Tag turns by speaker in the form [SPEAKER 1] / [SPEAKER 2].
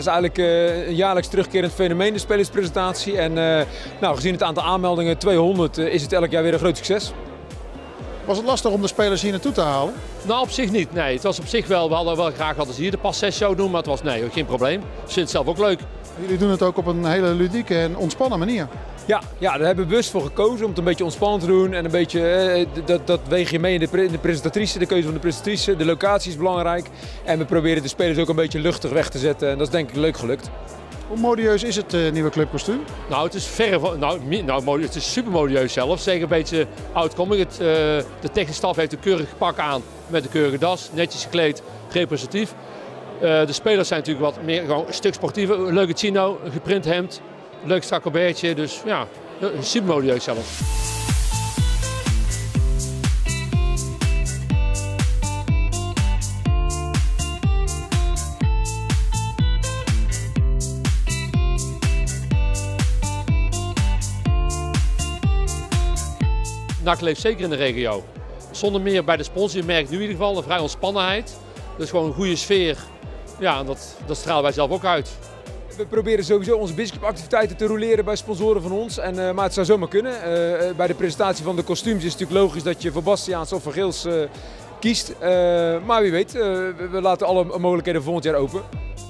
[SPEAKER 1] is eigenlijk een jaarlijks terugkerend fenomeen, de spelerspresentatie. En nou, gezien het aantal aanmeldingen, 200, is het elk jaar weer een groot succes.
[SPEAKER 2] Was het lastig om de spelers hier naartoe te halen?
[SPEAKER 3] Nou, op zich niet. Nee, het was op zich wel. We hadden wel graag hadden ze hier de pas 6 show doen, maar het was geen probleem. Ik vind het zelf ook leuk.
[SPEAKER 2] Jullie doen het ook op een hele ludieke en ontspannen manier.
[SPEAKER 1] Ja, daar hebben we bewust voor gekozen om het een beetje ontspannen te doen. En een beetje, dat weeg je mee in de presentatrice, de keuze van de presentatrice. De locatie is belangrijk. En we proberen de spelers ook een beetje luchtig weg te zetten. En dat is denk ik leuk gelukt.
[SPEAKER 2] Hoe modieus is het nieuwe clubkostuum?
[SPEAKER 3] Nou, het is verre van, het is super modieus zelfs. Zeg een beetje outcoming. De technische staf heeft een keurig pak aan met een keurige das. Netjes gekleed, representatief. De spelers zijn natuurlijk wat meer gewoon een stuk sportiever. Een leuke chino, een geprint hemd, een leuk strak colbertje. Dus ja, super modieus zelfs. NAC leeft zeker in de regio. Zonder meer bij de sponsor, je merkt nu in ieder geval een vrij ontspannenheid. Dus gewoon een goede sfeer. Ja, en dat stralen wij zelf ook uit.
[SPEAKER 1] We proberen sowieso onze businessclubactiviteiten te roleren bij sponsoren van ons. Maar het zou zomaar kunnen. Bij de presentatie van de kostuums is het natuurlijk logisch dat je voor Bastiaans of voor Geels kiest. Maar wie weet, we laten alle mogelijkheden volgend jaar open.